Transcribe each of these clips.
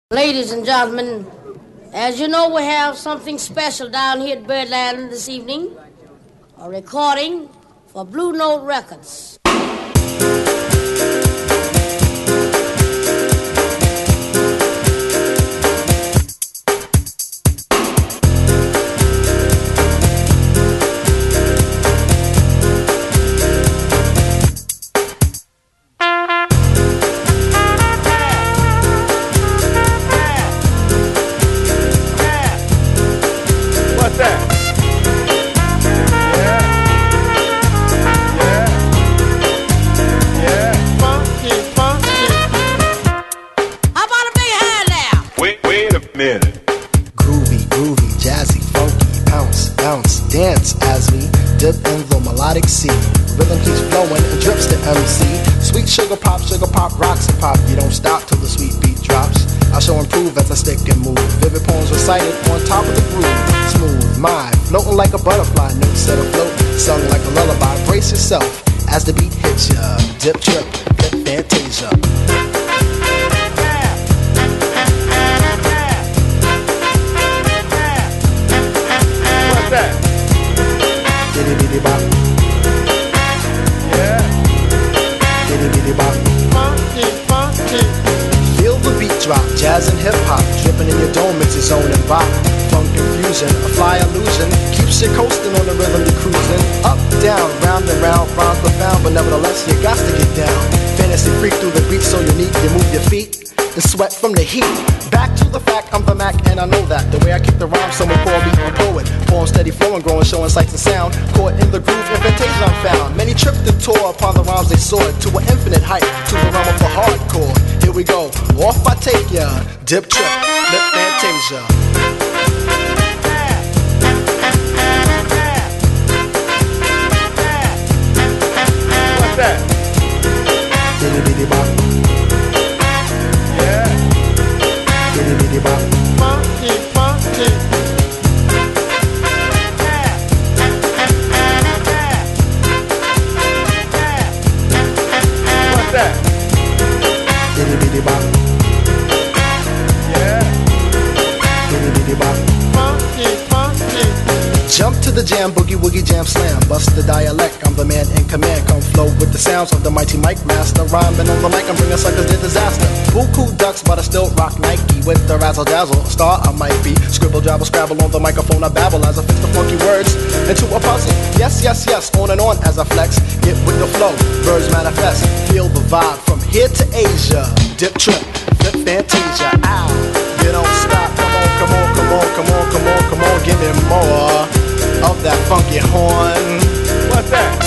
Ladies and gentlemen, as you know, we have something special down here at Birdland this evening. A recording for Blue Note Records. Dance as we dip in the melodic sea. Rhythm keeps flowing and drips to MC. Sweet sugar pop, rocks and pop. You don't stop till the sweet beat drops. I shall improve as I stick and move. Vivid poems recited on top of the groove. Smooth mind, floating like a butterfly. Notes set afloat, sung like a lullaby. Brace yourself as the beat hits ya. Dip, trip, flip, fantasia. What's that? Diddy bop. Yeah. Diddy bop. Funky. Feel the beat drop, jazz and hip hop, dripping in your dome, it's your zone and bop. Funk confusion, a fly illusion, keeps you coasting on the rhythm you're cruising. Up, down, round and round, rhymes profound, but nevertheless you got to get down. Fantasy freak through the beat so unique, you move your feet and sweat from the heat. Back to the fact, I'm the Mac and I know that. The way I kick the rhyme, someone call me a poet. Poem steady flowing, growing, showing sights and sound. Caught in the groove, in fantasia I'm found. Many tripped and tore upon the rhymes they soared to an infinite height, to the realm of the hardcore. Here we go, off I take ya. Dip, trip, lip, fantasia. What's that? Diddy bop. Funky. What's that? Diddy bop. Yeah. Diddy bop. Funky. Jump to the jam, boogie woogie jam slam. Bust the dialect, I'm the man in command. Come flow with the sounds of the mighty mic master. Rhyming on the mic, I'm bringing suckers to disaster. Buku ducks, but I still rock Nike. With the razzle dazzle, star I might be. Scribble, jabble, scrabble on the microphone, I babble as I fix the funky words into a puzzle. Yes, on and on as I flex. Get with the flow, birds manifest. Feel the vibe from here to Asia. Dip, trip, flip, fantasia. Ow, you don't stop. Come on, give me more of that funky horn. What's that?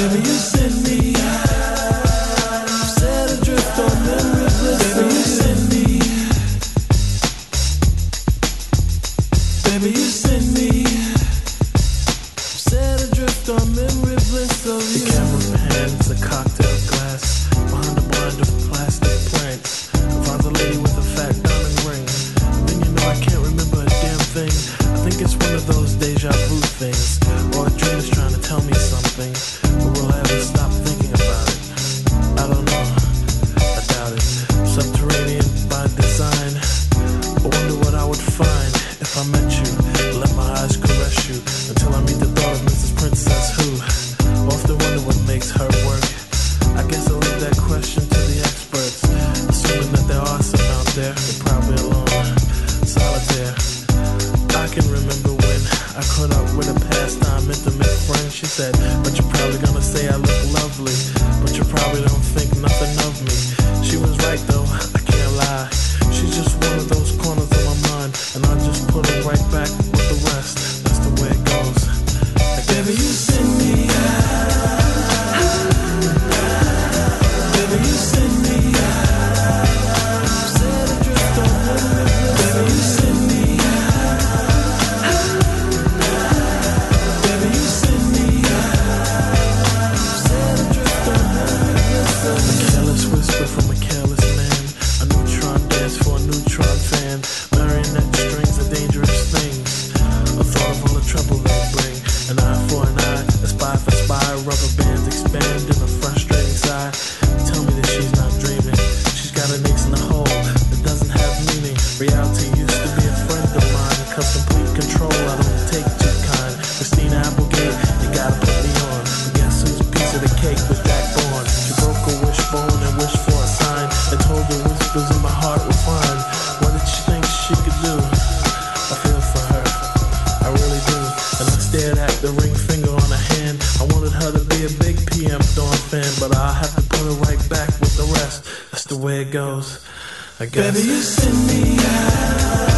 Baby, you send me out.